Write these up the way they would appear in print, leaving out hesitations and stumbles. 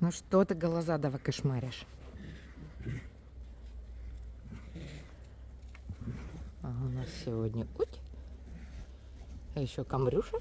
Ну что ты Голозадова кошмаришь? А у нас сегодня уть, а еще Камрюша.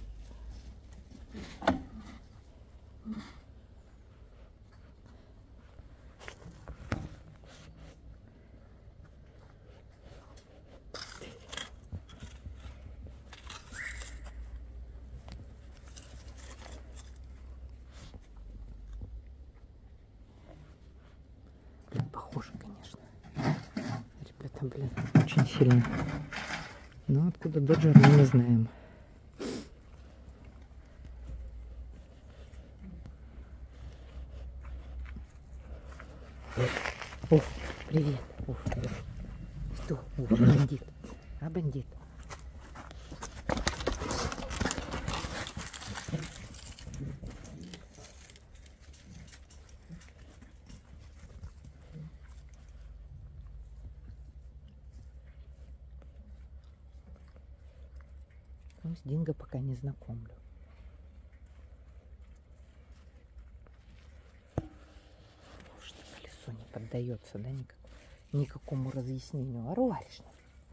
Похоже, конечно. Ребята, блин, очень сильно. Но откуда доджер, мы не знаем. О, привет. О, привет. Что? О, бандит. А, бандит. Ну, с Динго пока не знакомлю. Что колесо не поддается, да, никакому разъяснению. А рваришь?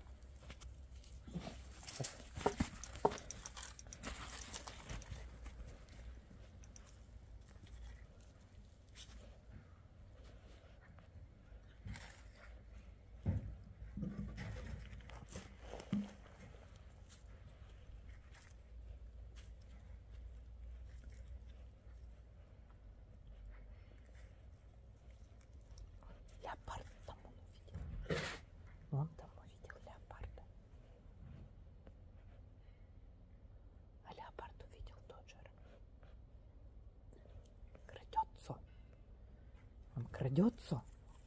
Леопард там он увидел. Он там увидел леопарда. А леопард увидел доджера. Крадется. Он крадется.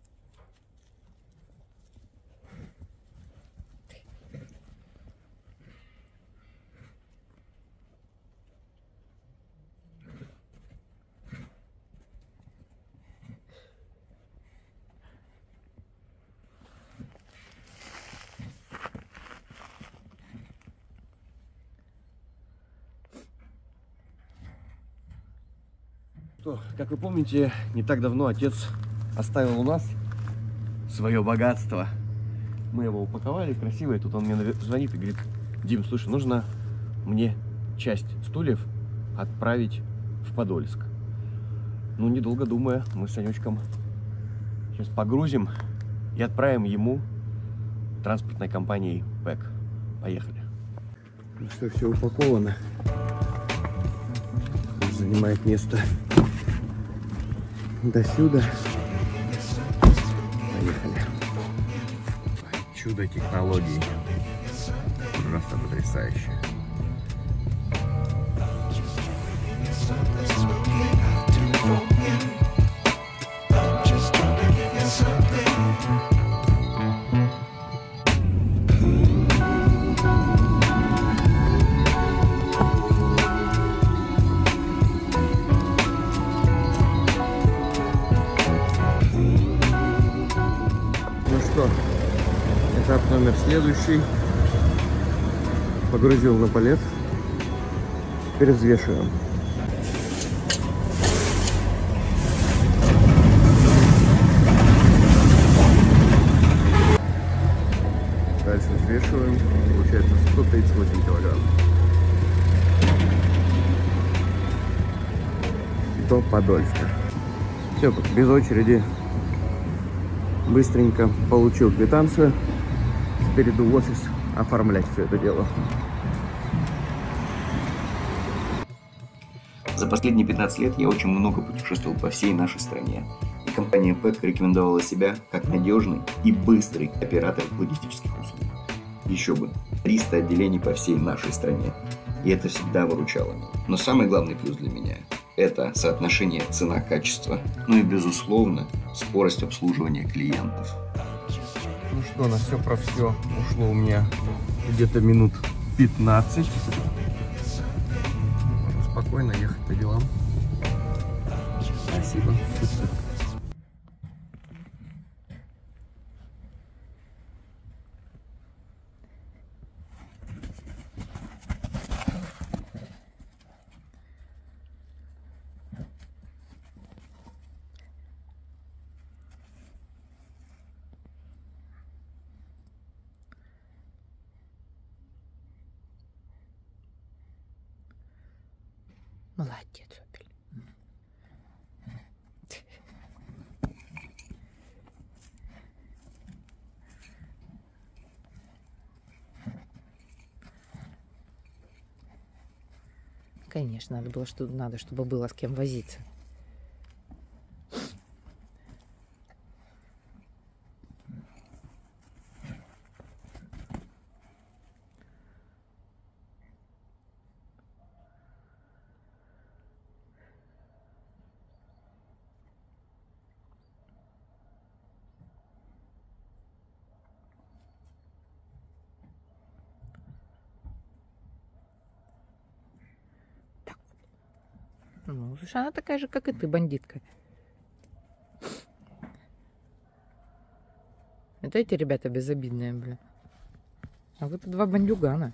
Как вы помните, не так давно отец оставил у нас свое богатство. Мы его упаковали красиво, и тут он мне звонит и говорит: Дим, слушай, нужно мне часть стульев отправить в Подольск. Ну, недолго думая, мы с Санечком сейчас погрузим и отправим ему транспортной компанией ПЭК. Поехали. Ну что, все упаковано. Занимает место до сюда. Поехали. Чудо технологий. Просто потрясающе. Этап номер следующий. Погрузил на палет. Теперь взвешиваем. Дальше взвешиваем. Получается 138 килограмм. До Подольска. Все, без очереди. Быстренько получил квитанцию. Теперь иду в офис оформлять все это дело. За последние 15 лет я очень много путешествовал по всей нашей стране. И компания ПЭК рекомендовала себя как надежный и быстрый оператор логистических услуг. Еще бы, 300 отделений по всей нашей стране. И это всегда выручало. Но самый главный плюс для меня – это соотношение цена-качество, ну и, безусловно, скорость обслуживания клиентов. Ну что, на все про все ушло у меня где-то минут 15. Можно спокойно ехать по делам. Спасибо. Молодец, Опель. Конечно, надо, чтобы было с кем возиться. Ну, слушай, она такая же, как и ты, бандитка. Это эти ребята безобидные, блин. А вот два бандюгана.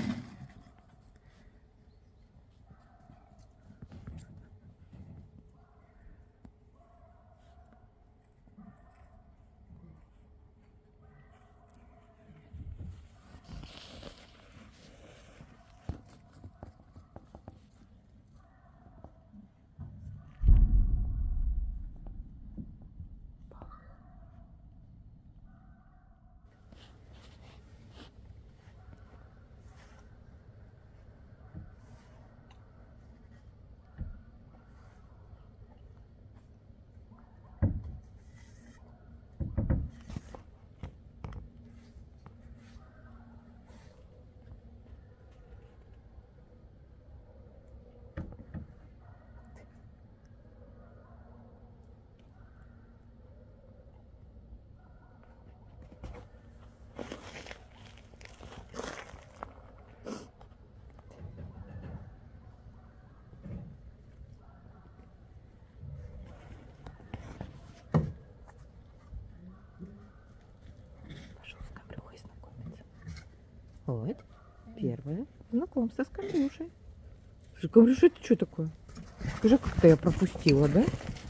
Вот, первое знакомство с Камрюшей. Слушай, Камрюша, это что такое? Скажи, как это я пропустила, да?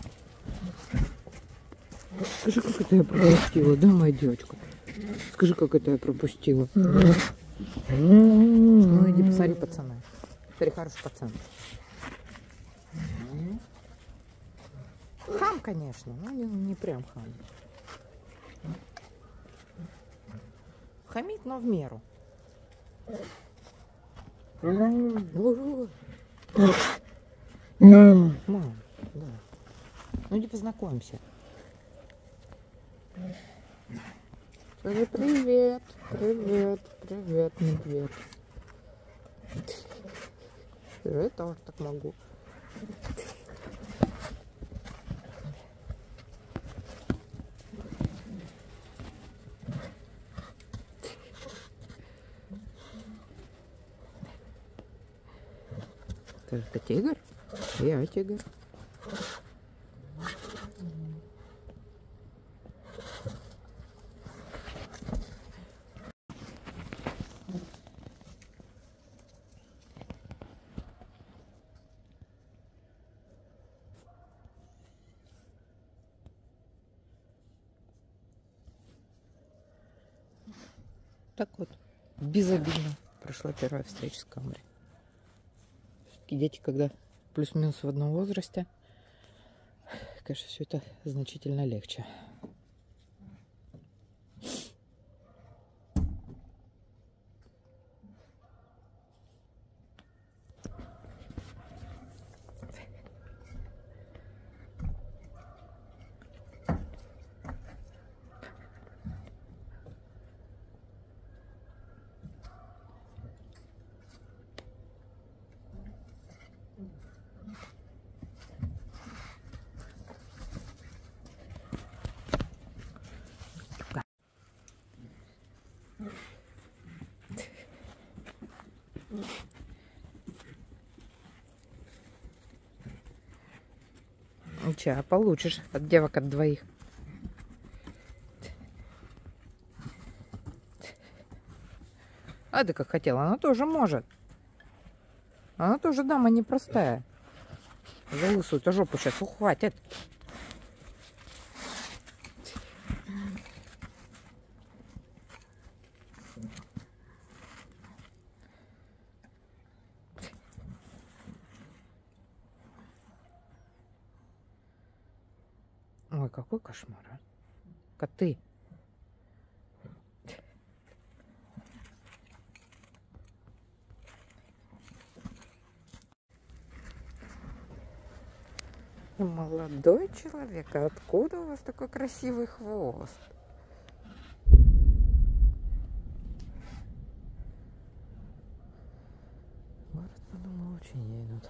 Скажи, как это я пропустила, да, моя девочка? Скажи, как это я пропустила. Ну, иди посмотри, пацана. Смотри, хороший пацан. Хам, конечно, но не прям хам. Хамит, но в меру. Мам, да. Ну иди познакомимся. Скажи привет, привет, привет, медведь. Я тоже так могу. Это тигр? Я тигр. Так вот, безобидно прошла первая встреча с Камри. Такие дети, когда плюс-минус в одном возрасте, конечно, все это значительно легче. Ничего, получишь от девок от двоих. А ты как хотела, она тоже может. Она тоже дама непростая. За лысую-то жопу сейчас ухватит. какой кошмар, а? Коты. Молодой человек, а откуда у вас такой красивый хвост? Город, подумал, очень едут.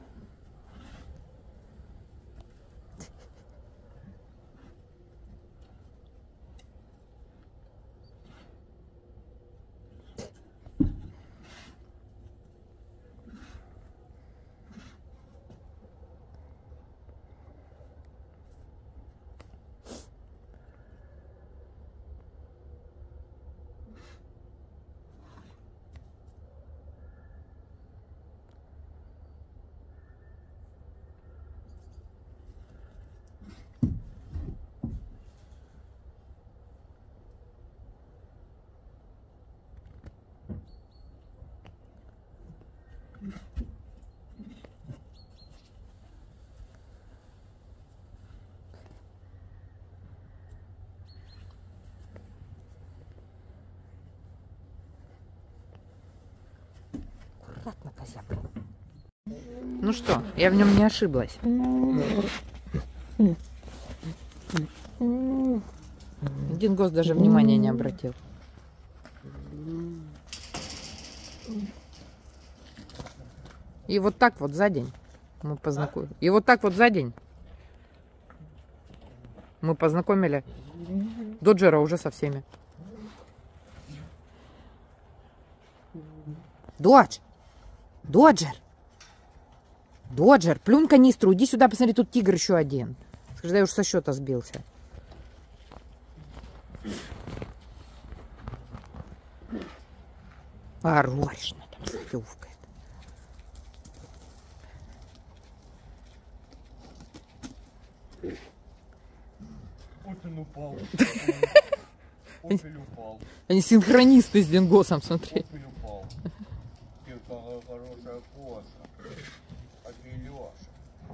Аккуратно, козябра. Ну что, я в нем не ошиблась. Дингос даже внимания не обратил. И вот так вот за день мы познакомились. И вот так вот за день мы познакомили Доджера уже со всеми. Додж! Доджер! Доджер, плюнь канистру, иди сюда, посмотри, тут тигр еще один. Скажи, да я уж со счета сбился. Орочно там заёвкает. Опель упал. Опель упал. Они синхронисты с Дингосом, смотри. Опель упал. Ты какая хорошая кошка. А ты Леша.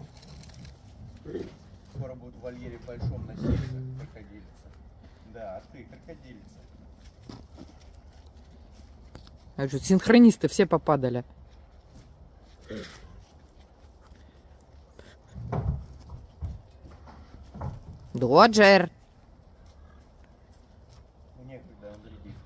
Скоро будет в вольере большом носиться крокодильца. Да, а ты крокодильца. А что, синхронисты все попадали. Доджер! Некогда, он вредит.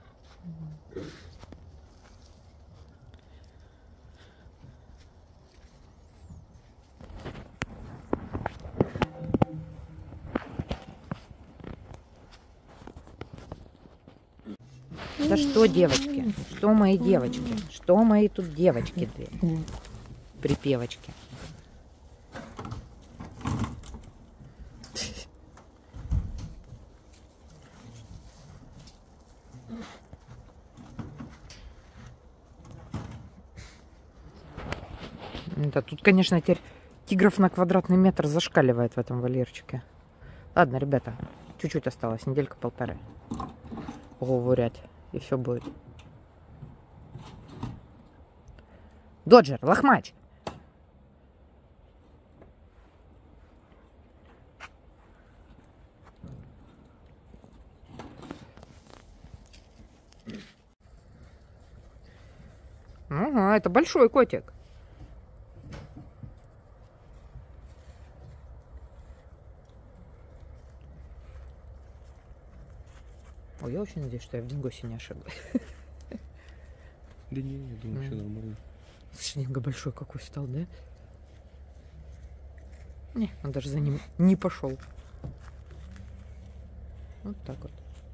Да что, девочки? Что мои девочки? Что мои тут девочки две? Припевочки. Да, тут, конечно, теперь тигров на квадратный метр зашкаливает в этом вольерчике. Ладно, ребята, чуть-чуть осталось, неделька-полторы. Говорят, и все будет. Доджер, лохмач! Ага, это большой котик. Ой, я очень надеюсь, что я в Дингосе не ошиблась. Да не, я думаю, все нормально. Слушай, Динго большой какой стал, да? Не, он даже за ним не пошел. Вот так вот.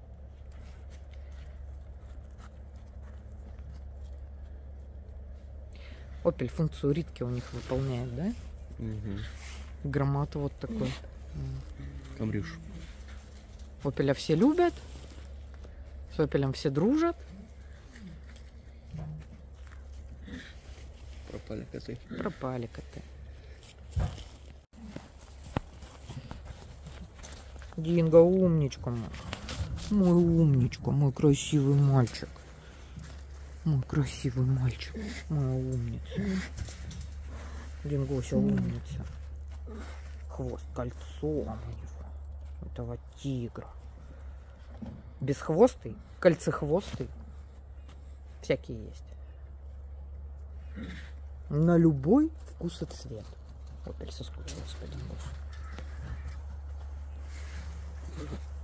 Опель функцию ритки у них выполняет, да? Угу. Громад вот такой. Камрюш. Опеля все любят. С Опелем все дружат. Пропали коты. Пропали коты. Динго, умничка мой. Мой умничка, мой красивый мальчик. Мой красивый мальчик. Моя умница. Дингося умница. Хвост кольцом у него. этого тигра. Бесхвостый, кольцехвостый. Всякие есть. На любой вкус и цвет. Вот, соскучилась по нему.